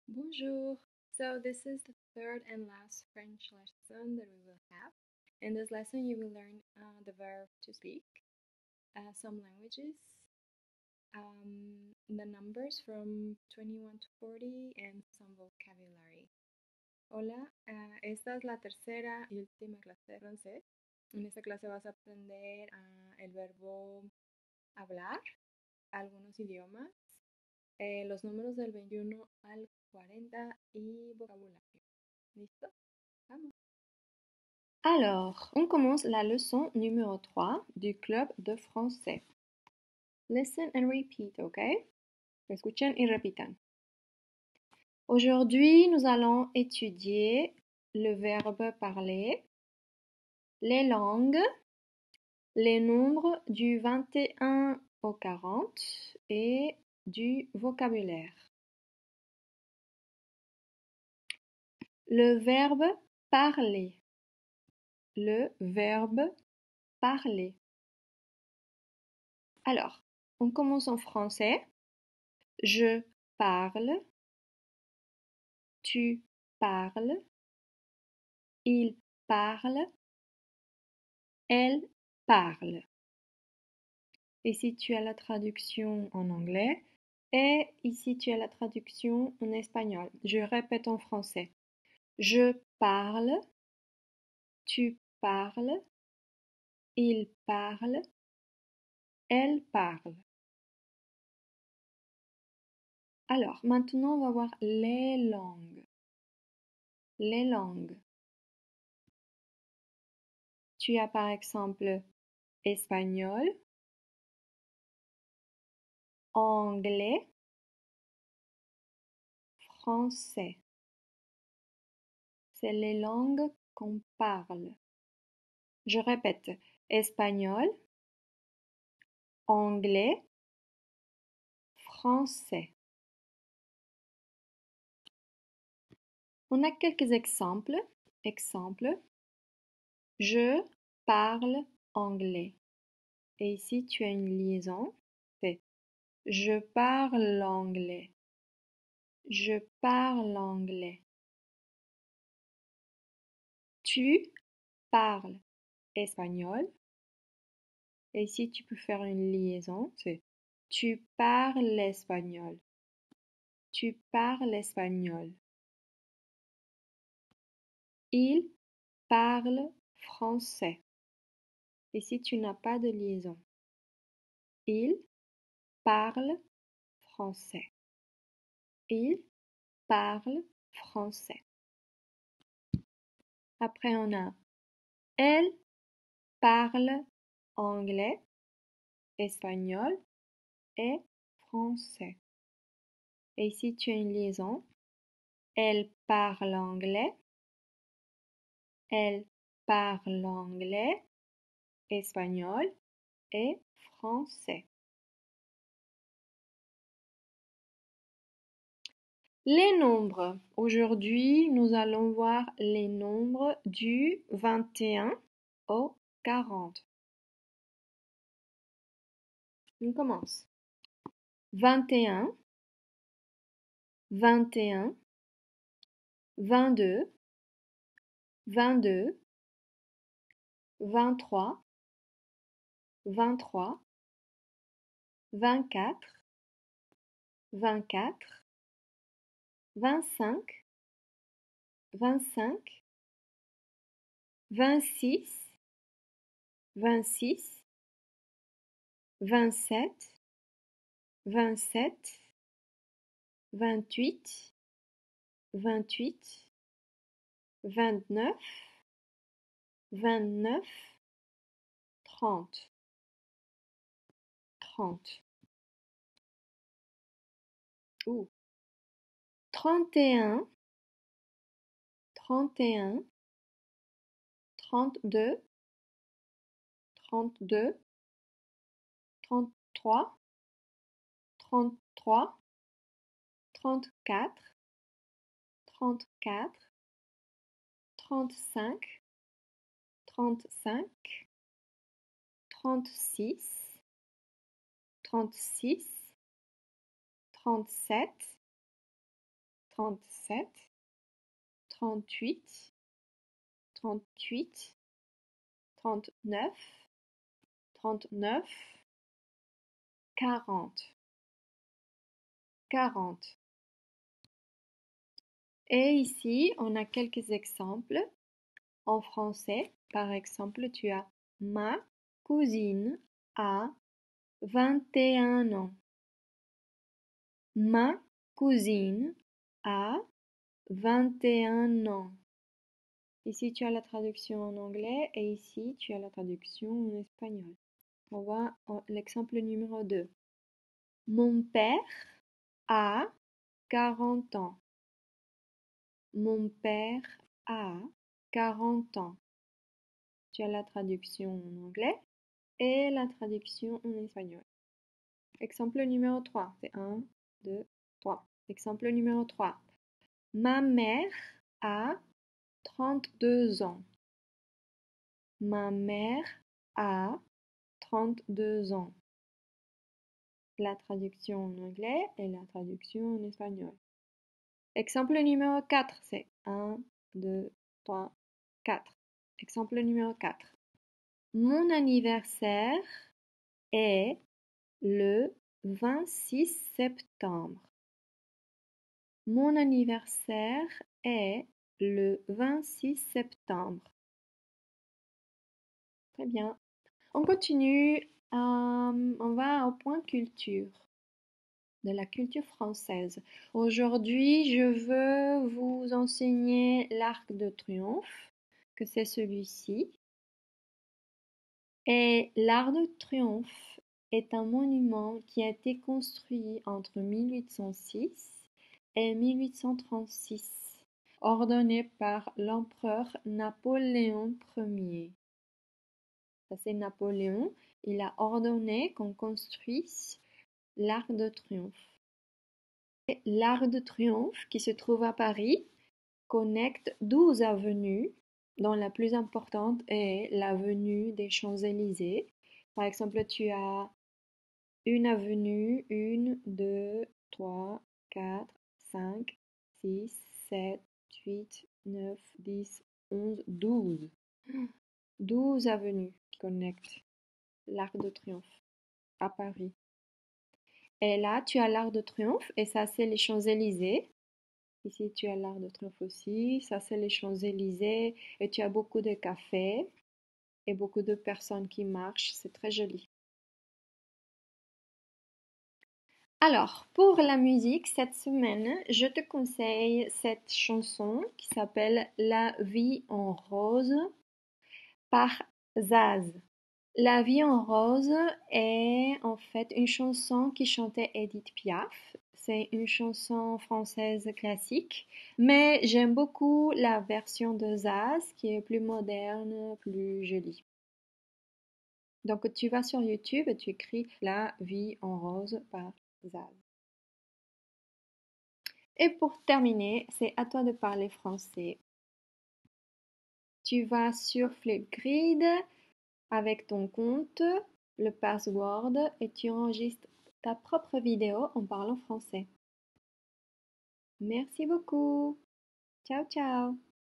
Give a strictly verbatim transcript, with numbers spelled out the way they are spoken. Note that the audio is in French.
Bonjour. So this is the third and last French lesson that we will have. In this lesson, you will learn uh, the verb to speak, uh, some languages, um, the numbers from twenty-one to forty, and some vocabulary. Hola, uh, esta es la tercera y última clase de francés. En esta clase vas a aprender uh, el verbo hablar, algunos idiomas, eh, los números del veintiuno al cuarenta y vocabulario. ¿Listo? Vamos. Alors, on commence la leçon numéro trois du club de français. Listen and repeat, ¿ok? Escuchen y repitan. Aujourd'hui, nous allons étudier le verbe parler, les langues, les nombres du vingt et un au quarante et du vocabulaire. Le verbe parler. Le verbe parler. Alors, on commence en français. Je parle. Tu parles. Il parle. Elle parle. Ici, tu as la traduction en anglais et ici, tu as la traduction en espagnol. Je répète en français. Je parle. Tu parles. Il parle. Elle parle. Alors, maintenant, on va voir les langues. Les langues. Tu as par exemple espagnol, anglais, français. C'est les langues qu'on parle. Je répète, espagnol, anglais, français. On a quelques exemples. Exemple, je parle anglais. Et ici, tu as une liaison. C'est je parle anglais. Je parle anglais. Tu parles espagnol. Et ici, tu peux faire une liaison. C'est tu parles espagnol. Tu parles espagnol. Il parle français. Ici, tu n'as pas de liaison. Il parle français. Il parle français. Après, on a elle parle anglais, espagnol et français. Et ici, tu as une liaison. Elle parle anglais. Elle parle anglais, espagnol et français. Les nombres. Aujourd'hui, nous allons voir les nombres du vingt et un au quarante. On commence. vingt et un, vingt et un, vingt-deux, vingt-deux, vingt-trois, vingt-trois, vingt-quatre, vingt-quatre, vingt-cinq, vingt-cinq, vingt-six, vingt-six, vingt-sept, vingt-sept, vingt-huit, vingt-huit, vingt-neuf, vingt-neuf, trente, trente. Ouh. trente et un, trente et un, trente-deux, trente-deux, trente-trois, trente-trois, trente-quatre, trente-quatre, trente-cinq, trente-cinq, trente-six, trente-six, trente-sept, trente-sept, trente-huit, trente-huit, trente-neuf, trente-neuf, quarante, quarante. Et ici, on a quelques exemples. En français, par exemple, tu as ma cousine a vingt et un ans. Ma cousine a vingt et un ans. Ici, tu as la traduction en anglais et ici, tu as la traduction en espagnol. On va à l'exemple numéro deux. Mon père a quarante ans. Mon père a quarante ans. Tu as la traduction en anglais et la traduction en espagnol. Exemple numéro trois. C'est un, deux, trois. Exemple numéro trois. Ma mère a trente-deux ans. Ma mère a trente-deux ans. La traduction en anglais et la traduction en espagnol. Exemple numéro quatre, c'est un, deux, trois, quatre. Exemple numéro quatre. Mon anniversaire est le vingt-six septembre. Mon anniversaire est le vingt-six septembre. Très bien. On continue. Euh, on va au point culture, de la culture française. Aujourd'hui, je veux vous enseigner l'Arc de Triomphe, que c'est celui-ci. Et l'Arc de Triomphe est un monument qui a été construit entre mille huit cent six et mille huit cent trente-six, ordonné par l'empereur Napoléon Ier. Ça, c'est Napoléon. Il a ordonné qu'on construise l'Arc de Triomphe. L'Arc de Triomphe, qui se trouve à Paris, connecte douze avenues, dont la plus importante est l'avenue des Champs-Élysées. Par exemple, tu as une avenue, une, deux, trois, quatre, cinq, six, sept, huit, neuf, dix, onze, douze. douze avenues qui connectent l'Arc de Triomphe à Paris. Et là, tu as l'Arc de Triomphe et ça, c'est les Champs-Élysées. Ici, tu as l'Arc de Triomphe aussi. Ça, c'est les Champs-Élysées. Et tu as beaucoup de cafés et beaucoup de personnes qui marchent. C'est très joli. Alors, pour la musique, cette semaine, je te conseille cette chanson qui s'appelle La vie en rose par Zaz. La vie en rose est en fait une chanson qui chantait Edith Piaf. C'est une chanson française classique, mais j'aime beaucoup la version de Zaz qui est plus moderne, plus jolie. Donc tu vas sur YouTube et tu écris La vie en rose par Zaz. Et pour terminer, c'est à toi de parler français. Tu vas sur Flipgrid avec ton compte, le password et tu enregistres ta propre vidéo en parlant français. Merci beaucoup. Ciao, ciao.